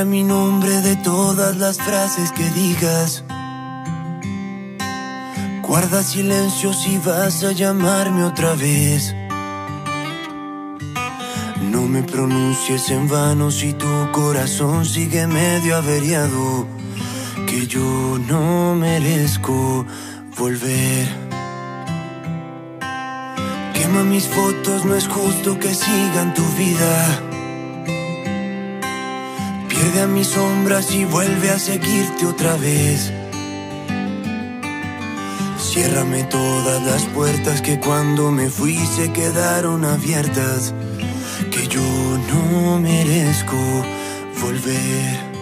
Borra mi nombre de todas las frases que digas. Guarda silencio si vas a llamarme otra vez. No me pronuncies en vano si tu corazón sigue medio averiado, que yo no merezco volver. Quema mis fotos, no es justo que sigan tu vida. Pierde a mis sombras y vuelve a seguirte otra vez. Ciérrame todas las puertas que cuando me fui se quedaron abiertas, que yo no merezco volver.